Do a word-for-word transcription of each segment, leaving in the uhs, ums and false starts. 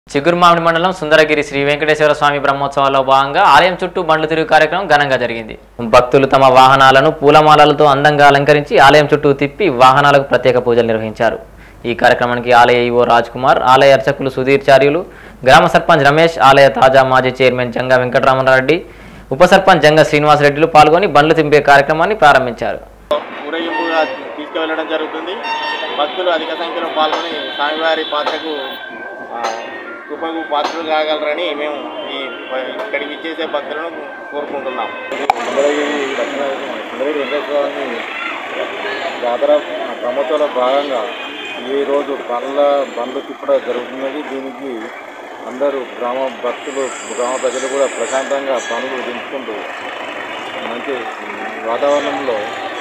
చిగురుమామిడి మండలం సుందరగిరి శ్రీ వెంకటేశ్వర స్వామి బ్రహ్మోత్సవాల్లో భాగంగా ఆలయం చుట్టూ బండ్లు తిరుగు కార్యక్రమం ఘనంగా జరిగింది. భక్తులు తమ వాహనాలను పూలమాలలతో అందంగా అలంకరించి ఆలయం చుట్టూ తిప్పి వాహనాలకు ప్రత్యేక పూజలు నిర్వహించారు. ఈ కార్యక్రమానికి ఆలయ ఈవో రాజ్ కుమార్, ఆలయ అర్చకులు సుధీర్ చార్యులు, గ్రామ సర్పంచ్ రమేష్, ఆలయ తాజా మాజీ చైర్మన్ జంగా వెంకటరామరెడ్డి, ఉప సర్పంచ్ జంగా శ్రీనివాసరెడ్డిలు పాల్గొని బండ్లు తింపే కార్యక్రమాన్ని ప్రారంభించారు. ఊరేగింపుగా తీసుకువెళ్ళడం జరుగుతుంది. భక్తులు అధిక సంఖ్యలో పాల్గొని స్వామివారి పాత్రకు కృపకు పాత్రలు కాగలరని మేము ఈ ఇక్కడికి ఇచ్చేసే భక్తులను కోరుకుంటున్నాం. సుందరగిరి వెంకటేశ్వర జాతర బ్రహ్మోత్సవంలో భాగంగా ఈరోజు బండ్ల బండ్లు తిప్పడం జరుగుతున్నది. దీనికి అందరూ గ్రామ భక్తులు గ్రామ ప్రజలు కూడా ప్రశాంతంగా బండ్లు దింపుకుంటూ మంచి వాతావరణంలో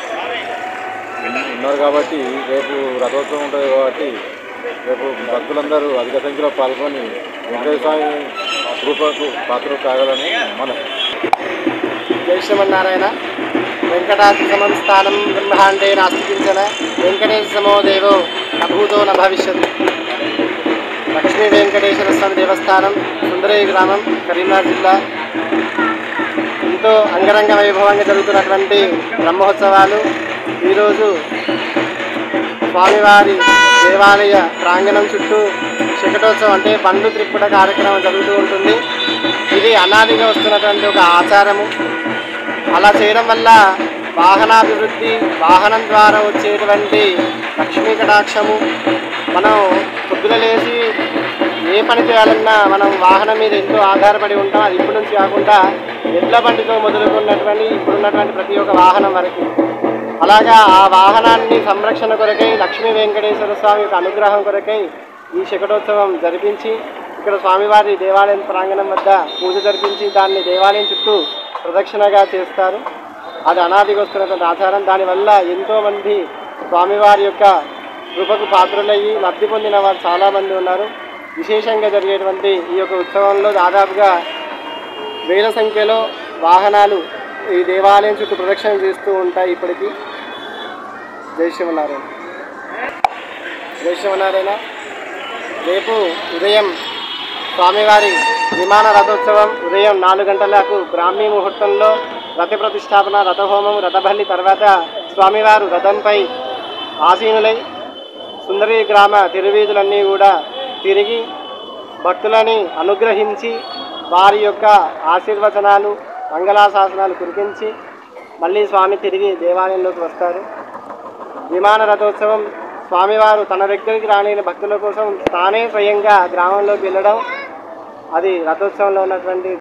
ఉన్నారు కాబట్టి రేపు రథోత్సవం ఉంటుంది కాబట్టి రేపు భక్తులందరూ అధిక సంఖ్యలో పాల్గొని వెంకటేశ్వర స్వామి కృపకు పాత్రలు కాగలని మనం. జై శ్రీమన్నారాయణ. వెంకటాద్రి సమం స్థానం బ్రహ్మాండే నాస్తి కించన వెంకటేశ సమో దేవో నభూతో న భవిష్యత్. లక్ష్మీ వెంకటేశ్వర స్వామి దేవస్థానం, సుందరగిరి గ్రామం, కరీంనగర్ జిల్లా. ఎంతో అంగరంగ వైభవంగా జరుగుతున్నటువంటి బ్రహ్మోత్సవాలు ఈరోజు స్వామివారి దేవాలయ ప్రాంగణం చుట్టూ శకటోత్సవం అంటే బండ్లు త్రిప్పుట కార్యక్రమం జరుగుతూ ఉంటుంది. ఇది అనాదిగా వస్తున్నటువంటి ఒక ఆచారము. అలా చేయడం వల్ల వాహనాభివృద్ధి, వాహనం ద్వారా వచ్చేటువంటి లక్ష్మీ కటాక్షము, మనం పొద్దున లేచి ఏ పని చేయాలన్నా మనం వాహనం మీద ఎంతో ఆధారపడి ఉంటాం. అది ఇప్పటి నుంచి కాకుండా ఎడ్ల బండితో మొదలుకున్నటువంటి ఇప్పుడున్నటువంటి ప్రతి ఒక్క వాహనం వరకు. అలాగా ఆ వాహనాన్ని సంరక్షణ కొరకై లక్ష్మీ వెంకటేశ్వర స్వామి యొక్క అనుగ్రహం కొరకై ఈ శకటోత్సవం జరిపించి ఇక్కడ స్వామివారి దేవాలయం ప్రాంగణం వద్ద పూజ జరిపించి దాన్ని దేవాలయం చుట్టూ ప్రదక్షిణగా చేస్తారు. అది అనాదిగా వస్తున్నటువంటి ఆచారం. దానివల్ల ఎంతోమంది స్వామివారి యొక్క కృపకు పాత్రులయ్యి లబ్ధి పొందిన వారు చాలామంది ఉన్నారు. విశేషంగా జరిగేటువంటి ఈ యొక్క ఉత్సవంలో దాదాపుగా వేల సంఖ్యలో వాహనాలు ఈ దేవాలయం చుట్టూ ప్రదక్షిణ చేస్తూ ఉంటాయి ఇప్పటికీ. జై శ్రీమన్నారాయణ. జై శ్రీమన్నారాయణ. రేపు ఉదయం స్వామివారి విమాన రథోత్సవం ఉదయం నాలుగు గంటలకు బ్రాహ్మీ ముహూర్తంలో రథ ప్రతిష్టాపన, రథహోమం, రథబలి తర్వాత స్వామివారు రథంపై ఆసీనులై సుందరగిరి గ్రామ తిరువీధులన్నీ కూడా తిరిగి భక్తులని అనుగ్రహించి వారి యొక్క ఆశీర్వచనాలు, మంగళాశాసనాలు కురికించి మళ్ళీ స్వామి తిరిగి దేవాలయంలోకి వస్తారు. విమాన రథోత్సవం స్వామివారు తన దగ్గరికి రాలేని భక్తుల కోసం తానే స్వయంగా గ్రామంలోకి వెళ్ళడం, అది రథోత్సవంలో ఉన్నటువంటి